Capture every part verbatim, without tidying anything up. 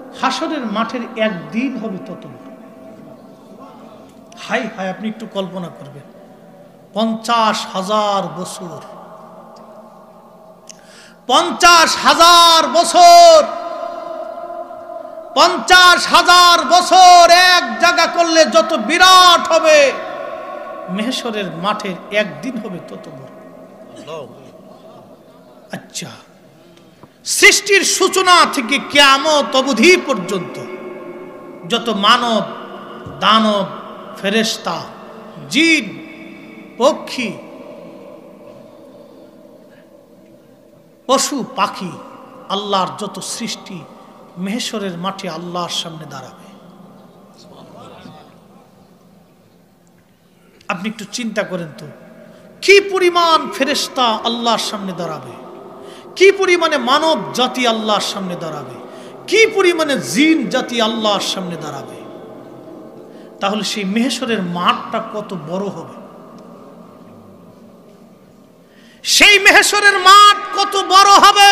হাসরের মাঠের একদিন হবে তত বড়। হাই হাই, আপনি একটু কল্পনা করবেন, পঞ্চাশ হাজার বছর, পঞ্চাশ হাজার বছর, পঞ্চাশ হাজার বছর এক জায়গা করলে যত বিরাট হবে, মেহশরের মাঠের একদিন হবে তত বড়। আচ্ছা, সৃষ্টির সূচনা থেকে কিয়ামত অবধি পর্যন্ত যত মানব, দানব, ফেরেশতা, জিন, পক্ষী, পশু পাখি, আল্লাহর যত সৃষ্টি মেহশরের মাঠে আল্লাহর সামনে দাঁড়াবে। আপনি একটু চিন্তা করেন তো, কি পরিমাণ ফেরেশতা আল্লাহর সামনে দাঁড়াবে, কি পরিমাণে মানব জাতি আল্লাহর সামনে দাঁড়াবে, কি পরিমাণে জিন জাতি আল্লাহর সামনে দাঁড়াবে। তাহলে সেই মেহশরের মাঠটা কত বড় হবে, সেই মেহশরের মাঠ কত বড় হবে।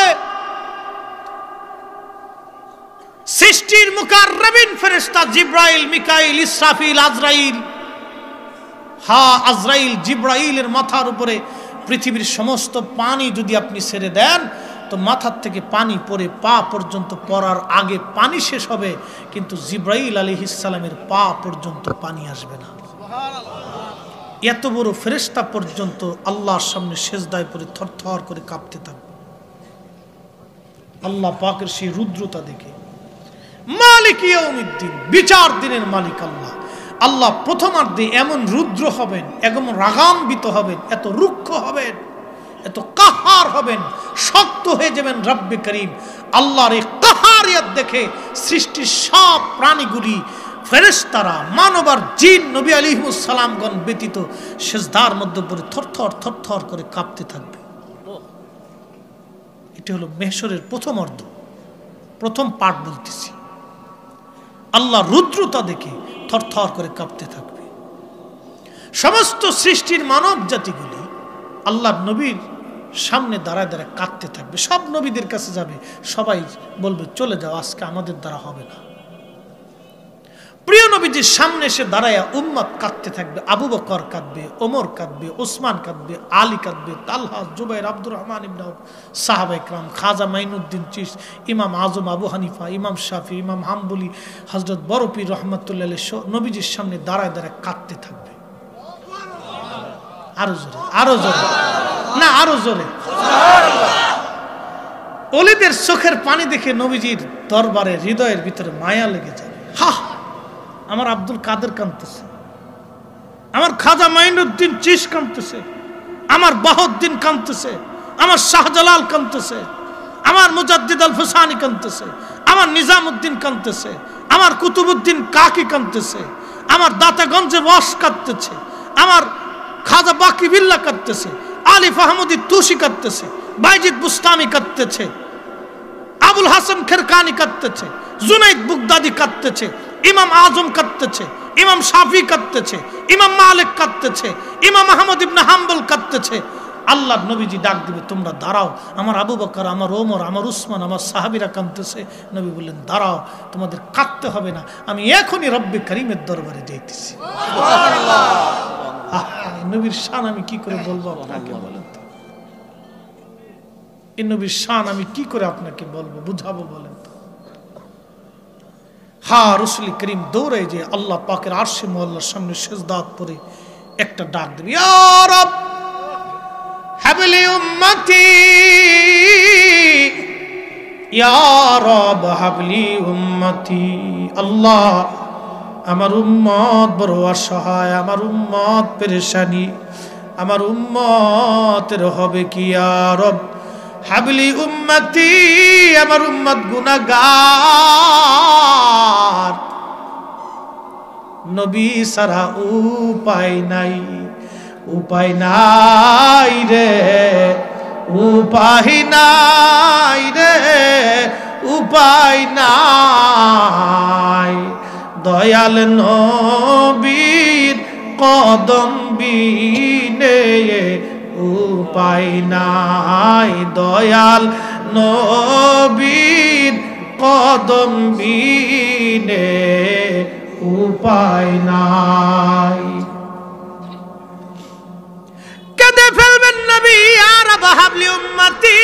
সৃষ্টির মুকাররবিন ফেরেশতা জিব্রাইল, মিকাইল, ইসরাফিল, আজরাইল, হা আজরাইল জিব্রাইলের মাথার উপরে পৃথিবীর সমস্ত পানি যদি আপনি ছেড়ে দেন তো মাথার থেকে পানি পড়ে পা পর্যন্ত পড়ার আগে পানি শেষ হবে, কিন্তু জিব্রাইল আলাইহিস সালামের পা পর্যন্ত পানি আসবে না। এত বড় ফেরেশতা পর্যন্ত আল্লাহর সামনে সেজদায় পড়ে থরথর করে কাঁপতে থাকবে আল্লাহ পাকের সেই রুদ্রতা দেখে। মালিক ইয়াউমিদ্দিন, বিচার দিনের মালিক আল্লাহ। আল্লাহ প্রথমার্ধে এমন রুদ্র হবেন, এমন রাগান্বিত হবেন, এত রুক্ষ হবেন, এত কাহার হবেন, শক্ত হয়ে যাবেন রব্বে করিম। আল্লাহর এই কাহারিয়ত দেখে সৃষ্টির সব প্রাণীগুলি, ফেরেশতারা, মানব আর জিন, নবী আলাইহিস সালামগণ ব্যতীত সিজদার মধ্যে পড়ে থরথর থরথর করে কাঁপতে থাকবে। এটা হলো মেহশরের প্রথম অর্ধ, প্রথম পার্ট বলতেছি। আল্লাহ রুদ্রতা দেখে থরথর করে কাঁপতে থাকবে। সমস্ত সৃষ্টির মানব জাতিগুলি আল্লাহ নবীর সামনে দাঁড়ায় দাঁড়ায় কাঁদতে থাকবে। সব নবীদের কাছে যাবে, সবাই বলবে চলে যাও, আজকে আমাদের দ্বারা হবে না। প্রিয় নবীজির সামনে এসে দাঁড়ায় উম্মত কাঁদতে থাকবে। আবু বকর কাঁদবে, ওমর কাঁদবে, ওসমান কাঁদবে, আলী কাঁদবে, তালহা, জুবাইর, আব্দুর রহমান ইবনে আউফ, সাহাবা ইকরাম, খাজা মাইনুদ্দিন চিশতি, ইমাম আজম আবু হানিফা, ইমাম শাফি, ইমাম হাম্বলি, হযরত বড়পীর রহমাতুল্লাহ আলাইহি নবীজির সামনে দাঁড়ায় দাঁড়ায় কাঁদতে থাকবে। আরো জোরে, আরো জোরে, না আরো জোরে। ওলিদের চোখের পানি দেখে নবীজির দরবারে হৃদয়ের ভিতরে মায়া লেগে যাবে। হা, আমার আব্দুল কাদের কাঁদতেছে, আমার খাজা মাইনুদ্দিন চিশতি কাঁদতেছে, আমার বাহাউদ্দিন কাঁদতেছে, আমার শাহজালাল কাঁদতেছে, আমার মুজাদ্দিদ আল ফুসানি কাঁদতেছে, আমার নিজামউদ্দিন কাঁদতেছে, আমার কুতুবউদ্দিন কাকি কাঁদতেছে, আমার দাতাগঞ্জের ওয়াস কাঁদতেছে, আমার খাজা বাকি বিল্লাহ কাঁদতেছে, আলিফ আহমদি তুসি কাঁদতেছে, বাইজিদ বুস্তামি কাঁদতেছে, আবুল হাসান খেরকানি কাঁদতেছে, জুনাইদ বুগদাদি কাঁদতেছে, ইমাম আজম কাঁদতেছে, ইমাম শাফি কাঁদতেছে, ইমাম মালিক কাঁদতেছে, ইমাম আহমদ ইবনে হাম্বল কাঁদতেছে। আল্লাহ নবীজি ডাক দিবে, তোমরা দাঁড়াও, আমার আবু বকর, আমার ওমর, আমার উসমান, আমার সাহাবীরা কাঁদতেছে। নবী বললেন দাঁড়াও, তোমাদের কাঁদতে হবে না, আমি এখনই রব্বে করিমের দরবারে যাইতেছি। সুবহানাল্লাহ। নবীর শান আমি কি করে বলবো আপনাকে, বলেন তো? এই নবীর শান আমি কি করে আপনাকে বলবো, বুঝাবো, বলেন তো? হা, রাসূল করিম দৌড়ে যে আল্লাহ পাকের আরশে মুআল্লার সামনে সিজদাত পড়ে একটা ডাক দিবে, ইয়া রব হাবলি উম্মতি, ইয়া রব হাবলি উম্মতি। আল্লাহ, আমার উম্মত বড় অসহায়, আমার উম্মত পেরেশানি, আমার উম্মতের হবে কি? ইয়া রব হাবলি উম্মতি, আমার উম্মত গুনাহগার, নবী সারা উপায় নাই, উপায় নাই রে, উপায় নাই রে, উপায় নাই। দয়াল নবীর কদম বিনে উপায় নাই, দয়াল নবীর কদম বিনে উপায় নাই। কেঁদে ফেলবেন নবী আর হাবলি উম্মতি।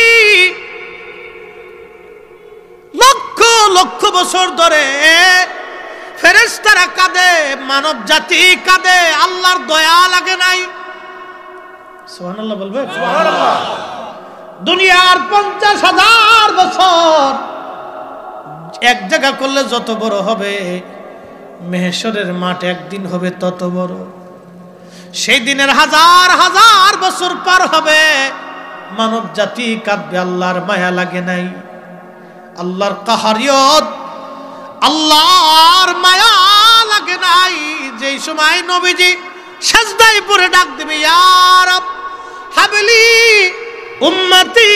লক্ষ লক্ষ বছর ধরে ফেরেশতারা কাঁদে, মানব জাতি কাঁদে, আল্লাহর দয়া লাগে নাই। সুবহানাল্লাহ বলবে। সুবহানাল্লাহ। দুনিয়ার পঞ্চাশ হাজার বছর এক জায়গা করলে যত বড় হবে, মেহেশরের মাঠ একদিন হবে তত বড়। সেই দিনের হাজার হাজার বছর পার হবে, মানব জাতি কাঁদবে, আল্লাহর মায়া লাগে নাই। আল্লাহর কাহারিয়ত, আল্লাহর মায়া লাগে নাই। যেই সময় নবীজি সাজদায় পড়ে ডাক দিবে, ইয়া রাব হাবলি উম্মতি,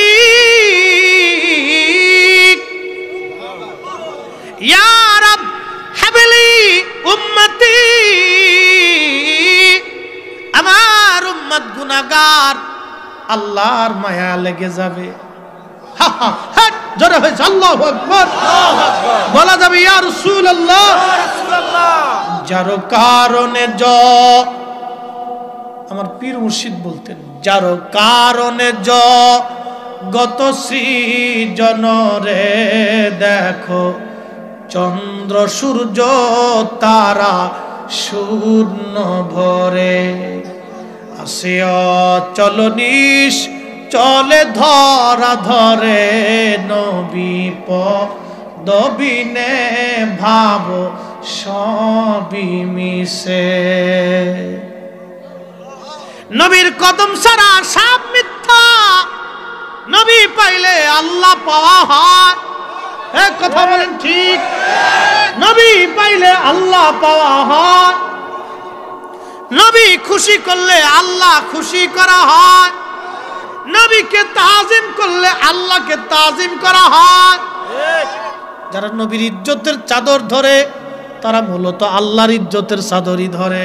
ইয়া রাব হাবলি উম্মতি, আমার উম্মত গুনাহগার, আল্লাহর মায়া লেগে যাবে। হা হা হট জোরে হয়েছে আল্লাহু আকবার। বলা যাবে ইয়া রাসূলুল্লাহ, যার কারণে জ আমার পীর মুর্শিদ বলতেন, যার কারণে জ গত সৃজন রে দেখো, চন্দ্র সূর্য তারা শূন্য ভরে, আসে অচল নিশ চলে ধরা ধরে, নবী পদবিনে ভাব সবই মিশে। নবীর কদম ছাড়া সব মিথ্যা। নবী পাইলে আল্লাহ পাওয়া হয়। এক কথা বলেন ঠিক। নবী পাইলে আল্লাহ পাওয়া হয়। নবী খুশি করলে আল্লাহ খুশি করা হয়। নবীকে তাজিম করলে আল্লাহকে তাজিম করা হয়। যারা নবীর ইজ্জতের চাদর ধরে, তারা মূলত আল্লাহর ইজ্জতের চাদরই ধরে।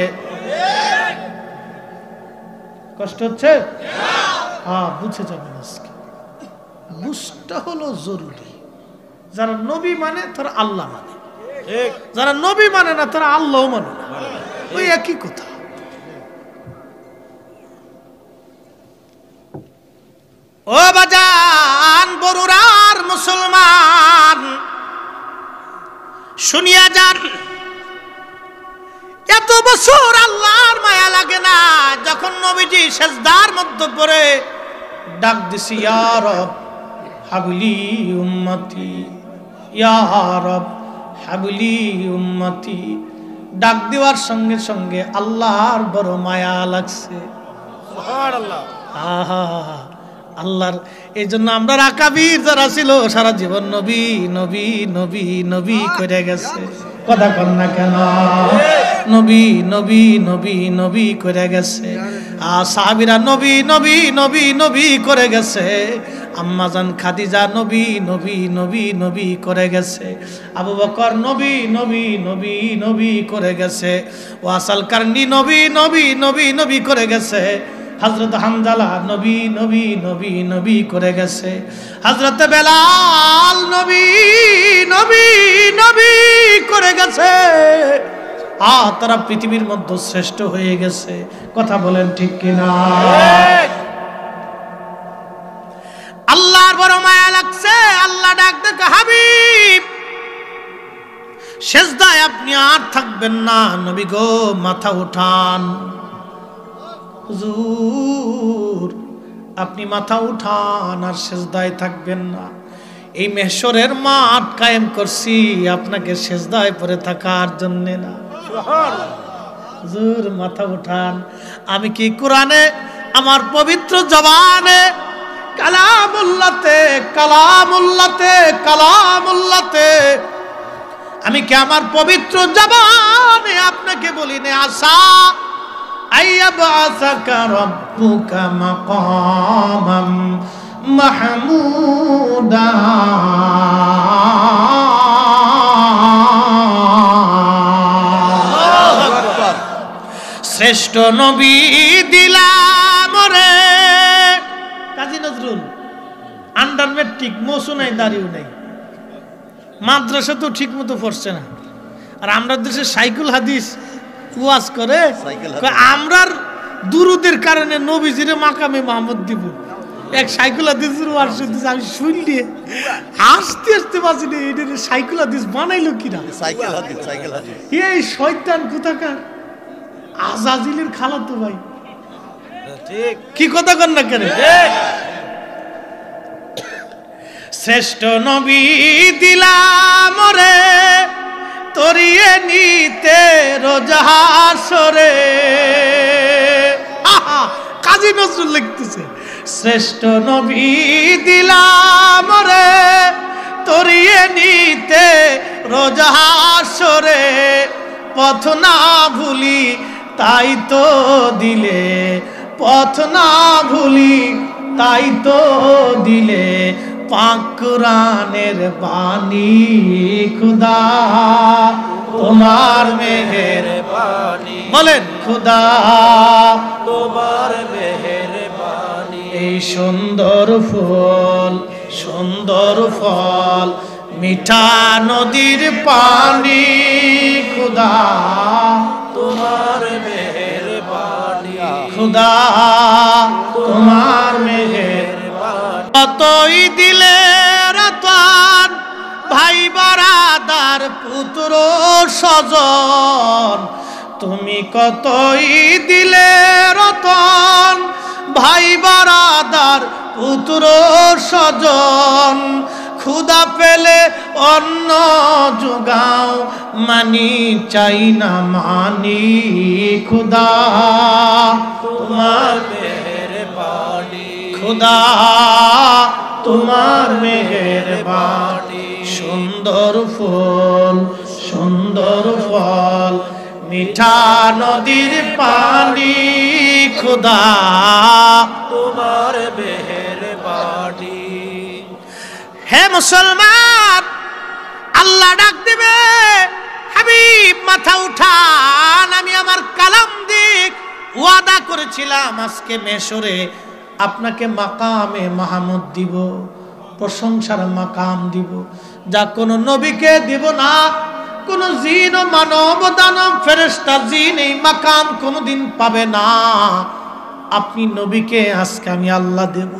কষ্ট হচ্ছে? হ্যাঁ, বুঝে যাবেন আজকে। বুঝটা হলো জরুরি। যারা নবী মানে তারা আল্লাহ মানে, যারা নবী মানে না তারা আল্লাহ মানে না, ওই একই কথা। ও বাজান বরুরার মুসলমান, শুনিয়া যান, এত বছর আল্লাহর মায়া লাগে না। যখন নবীজি সিজদার মধ্যে পড়ে ডাক দিছি, ইয়া রব হাবলি উম্মতি, ইয়া রব হাবলি উম্মতি, ডাক দেওয়ার সঙ্গে সঙ্গে আল্লাহর বড় মায়া লাগছে। সুবহানাল্লাহ। আহা, আল্লাহর এই জন্য আমরা আকাবির যারা ছিল সারা জীবন নবী নবী নবী নবী করে গেছে। কথা কন না কেন? নবী নবী নবী নবী করে গেছে। আর সাহাবীরা নবী নবী নবী নবী করে গেছে। আম্মাজান খাদিজা নবী নবী নবী নবী করে গেছে। আবু বকর নবী নবী নবী নবী করে গেছে। ওয়াসাল কারনি নবী নবী নবী নবী করে গেছে। হযরত হামজালা নবী নবী নবী নবী করে গেছে। হযরত বেলাল নবী নবী নবী করে গেছে। আ তারা পৃথিবীর মধ্যে শ্রেষ্ঠ হয়ে গেছে। কথা বলেন ঠিক কিনা? আল্লাহর বড় মায়া লাগছে। আল্লাহ ডাক দেখে, হাবিব সিজদায় আপনি আর থাকবেন না, নবী গো মাথা উঠান। হুজুর আপনি মাথা উঠান, আর সিজদায় থাকবেন না। এই মেহশরের মাঠ কায়েম করছি আপনাকে সিজদায় পড়ে থাকার জন্য না। হুজুর মাথা উঠান। আমি কি কোরআনে আমার পবিত্র জবানে কালামুল্লাতে কালামুল্লাতে কালামুল্লাতে আমি কি আমার পবিত্র জবানে আপনাকে বলিনি, আসা আইয়াবআসাকা রাব্বুকা মাকামাম মাহমুদা। শ্রেষ্ঠ নবী দিলাম রে। কাজী নজরুল আন্ডার মেট্রিক, মৌসু নাই, দাড়িও নাই, মাদ্রাসা তো ঠিক মতো পড়ছে না। আর আমরা দেশে সাইকুল হাদিস ওয়াজ করে, আমরার দুরুদের কারণে নবীজিরে মাকামে মাহমুদ দিব। এক সাইকুল হাদিসের ওয়াজ শুনতেছি, আমি শুনলি হাসতে হাসতে বাঁচি না। এটা সাইকুল হাদিস বানাইলো কিনা? এই শয়তান কোথাকার, আজাজিলের খালাতো ভাই। কি কথা কন না কেন? শ্রেষ্ঠ নবী দিলাম রে তরিয়ে নিতে রোজাহাসরে। কাজী নজরুল লিখতেছে, শ্রেষ্ঠ নবী দিলাম রে তরিয়ে নিতে রোজাহাসরে। পথ না ভুলি তাই তো দিলে, পথ না ভুলি তাই তো দিলে, পাক কুরআনের বাণী খুদা তোমার মেহেরবানি। বলেন খুদা তোমার মেহেরবানি। এই সুন্দর ফুল সুন্দর ফল মিঠা নদীর পানি, খুদা তোমার মেহেরবানি, খুদা তোমার মেহেরবানি। কতই দিলে রতন ভাই বারাদার পুত্র স্বজন, তুমি কতই দিলে রতন ভাই বারাদার পুত্র স্বজন। খুদা পেলে অন্ন যোগাও মানি চাই না মানি, খুদা তোমার মেহেরবানি, খুদা তোমার মেহেরবানি। সুন্দর ফুল সুন্দর ফল মিঠা নদীর পানি, খুদা তোমার মেহেরবানি। হে মুসলমান, আল্লাহ ডাক দিবে, হাবিব মাথা উঠান, আমি আমার কালাম দিক ওয়াদা করেছিলাম আজকে মেশরে আপনাকে মাকামে মাহমুদ দিব, প্রশংসার মাকাম দিব, যা কোনো নবীকে দিব না। কোন জিন ও মানব দানব ফেরেশতা জিন এই মাকাম কোনোদিন পাবে না। আপনি নবীকে আজকে আমি আল্লাহ দেব।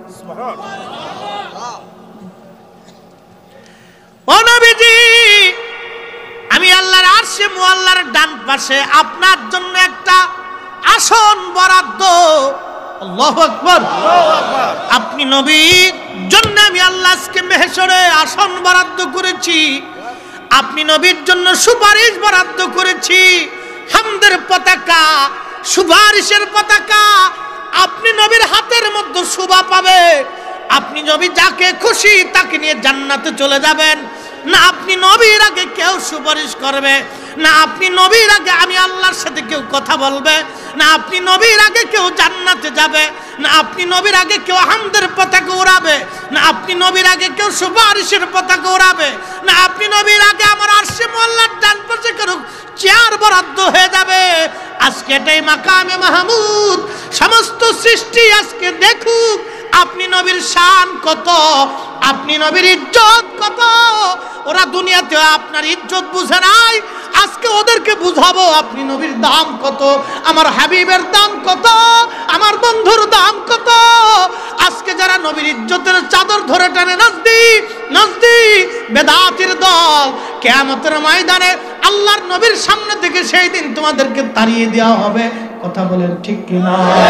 ও নবীজি, আমি আল্লাহর আরশে মুআল্লার ডান পাশে আপনার জন্য একটা আসন বরাদ্দ। আল্লাহু আকবার, আল্লাহু আকবার। আপনি নবীর জন্য আমি আল্লাহ আজকে মেহশরে আসন বরাদ্দ করেছি। আপনি নবীর জন্য সুপারিশ বরাদ্দ করেছি, হামদের পতাকা, সুপারিশের পতাকা। আপনি নবীর হাতের মধ্যে শোভা পাবে। আপনি নবী যাকে খুশি তাকে নিয়ে জান্নাতে চলে যাবেন। না আপনি নবীর আগে কেউ সুপারিশ করবে, না আপনি নবীর আগে আমি আল্লাহর সাথে কেউ কথা বলবে, না আপনি নবীর আগে কেউ জান্নাতে যাবে, না আপনি নবীর আগে কেউ হামদের পতাকা উড়াবে, না আপনি নবীর আগে কেউ সুপারিশের পতাকা উড়াবে, না আপনি নবীর আগে আমার আরশে মুআল্লার ডান পাশে কেউ চেয়ার বরাদ্দ হয়ে যাবে। আজকে এটাই মাকামে মাহমুদ। সমস্ত সৃষ্টি আজকে দেখুক আপনি নবীর শান কত, আপনি নবীর ইজ্জত কত। ওরা দুনিয়াতে আপনার ইজ্জত বুঝে নাই, আজকে ওদেরকে বুঝাবো আপনি নবীর দাম কত, আমার হাবিবের দাম কত, আমার বন্ধুর দাম কত। আজকে যারা নবীর ইজ্জতের চাদর ধরে টানে নাজদি নাজদি বেদাতির দল, কিয়ামতের ময়দানে আল্লাহর নবীর সামনে থেকে সেই দিন তোমাদেরকে তাড়িয়ে দেওয়া হবে। কথা বলেন ঠিক কিনা?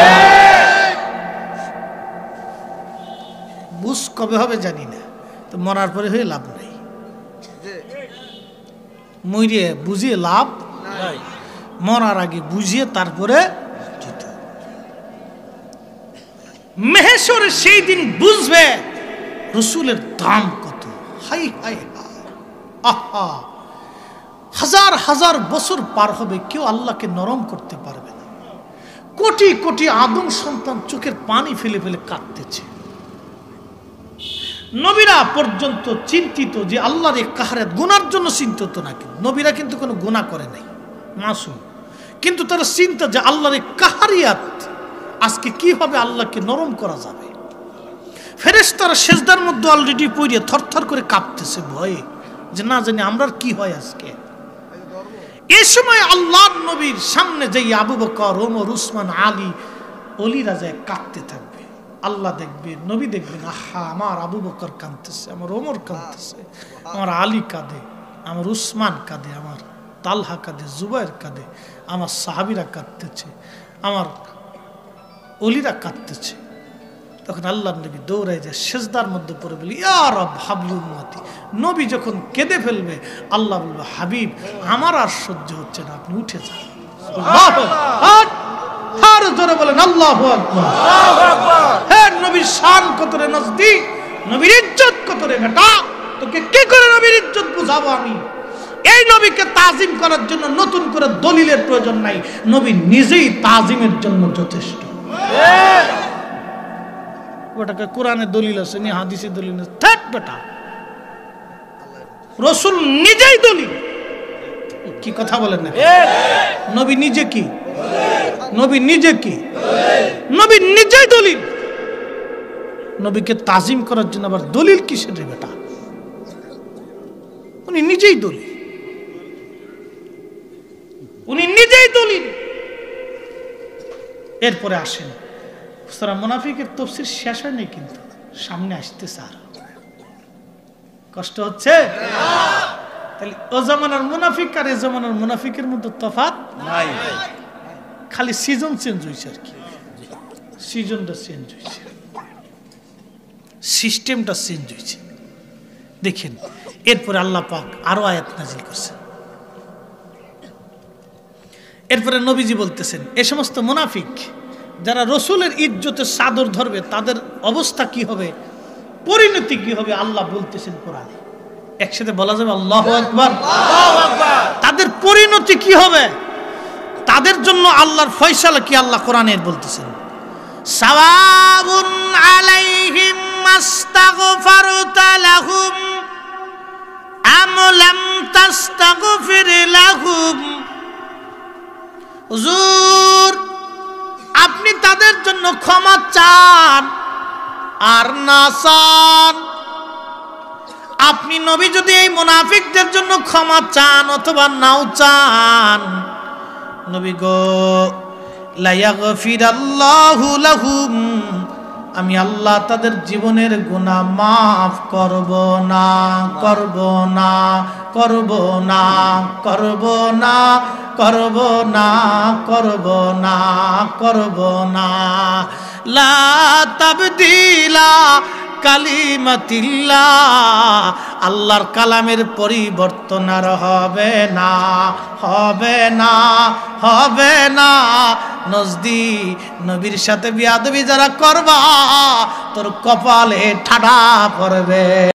বুঝ কবে হবে জানি না, তো মরার পরে হয়ে লাভ নাই। মরিয়ে বুঝিয়ে লাভ নাই, মরার আগে বুঝিয়ে তারপরে মেহেশরে সেই দিন বুঝবে রসুলের দাম কত। হাই হাই আহা, হাজার হাজার বছর পার হবে, কেউ আল্লাহকে নরম করতে পারবে না। কোটি কোটি আদম সন্তান চোখের পানি ফেলে ফেলে কাঁদতেছে। নবীরা পর্যন্ত চিন্তিত যে আল্লাহর এই কাহারাত, গুনার জন্য চিন্তিত না। নবীরা কিন্তু কোনো গুনাহ করে নাই, মাসুম, কিন্তু তারা চিন্তা যে আল্লাহর এই কাহারিয়াত আজকে কিভাবে আল্লাহকে নরম করা যাবে। ফেরেশতারা সেজদার মধ্যে অলরেডি পড়ে থরথর করে কাঁপতেছে ভয়ে, যে না জানি আমরা কি হয় আজকে। এই সময় আল্লাহর নবীর সামনে যেই আবু বকর, ওমর, উসমান, আলী ওলিরা যায় কাঁদতে থাকবে। আল্লাহ দেখবে, নবী দেখবেন, আহা আমার আবু বকর কাঁদতেছে, আমার ওমর কাঁদতেছে, আমার আলী কাঁদে, আমার উসমান কাঁদে, আমার তালহা কাঁদে, জুবাইর কাঁদে, আমার সাহাবীরা কাঁদতেছে, আমার ওলিরা কাঁদতেছে। তখন আল্লাহর নবী দৌড়ায় যায়, সেজদার মধ্যে পড়ে বলি ইয়া রব হাবলি উম্মতি। নবী যখন কেঁদে ফেলবে আল্লাহ বলবে হাবিব আমার আর সহ্য হচ্ছে না, আপনি উঠে যান। আর জোরে বলেন আল্লাহু আকবার। হে নবীর শান কত রে নজদীক, নবীর ইজ্জত কত রে বেটা, তোকে কি করে নবীর ইজ্জত বুঝাবো আমি। এই নবীকে তাজিম করার জন্য নতুন করে দলিলের প্রয়োজন নাই, নবী নিজেই তাজিমের জন্য যথেষ্ট। ওটাকে কোরআনে দলিল আছে নি, হাদিসে দলিল আছে, থাক বেটা, রাসূল নিজেই দলিল। কি কথা বলেন না? নবী নিজে কি? নবী নিজে কি? নবী নিজেই দলিল। নবীকে তাজিম করার জন্য আবার দলিল কিসের রে বেটা? উনি নিজেই দলিল, উনি নিজেই দলিল। এরপরে আসেন সূরা মুনাফিকের তাফসীর শেষ হয়নি, কিন্তু সামনে আসতেছে। আর কষ্ট হচ্ছে? তাহলে ও জামানার মুনাফিক আর এ জামানার মুনাফিকের মধ্যে তফাৎ নাই, খালি সিজন চেঞ্জ হয়েছে আর কি। সিজনটা চেঞ্জ হয়েছে, সিস্টেমটা চেঞ্জ হয়েছে। দেখেন এরপরে আল্লাহ পাক আরো আয়াত নাজিল করছেন। এরপরে নবীজি বলতেছেন এ সমস্ত মুনাফিক যারা রসুলের ইজ্জতের চাদর ধরবে তাদের অবস্থা কি হবে, পরিণতি কি হবে, আল্লাহ বলতেছেন কোরআনে। একসাথে বলা যাবে আল্লাহু আকবার। তাদের পরিণতি কি হবে, তাদের জন্য আল্লাহর ফয়সালা কি, আল্লাহ কোরআনে বলতেছেন সাওয়াউন আলাইহিম মাস্তাগফারতা লাহুম আম লাম তাস্তাগফির লাহুম। হুজুর আপনি তাদের জন্য ক্ষমা চান আর না চান, আপনি নবী যদি এই মুনাফিকদের জন্য ক্ষমা চান অথবা নাও চান, নবী গো লা ইয়াগফিরাল্লাহু লাহুম, আমি আল্লাহ তাদের জীবনের গুনাহ মাফ করব না, করব না, করব না, করব না, করব না, করব না, করব না। লা তাবদীলা কালিমাতিল্লাহ, আল্লাহর কালামের পরিবর্তন আর হবে না, হবে না, হবে না। নজদি নবীর সাথে বিয়াদবি যারা করবা তোর কপালে ঠাডা পড়বে।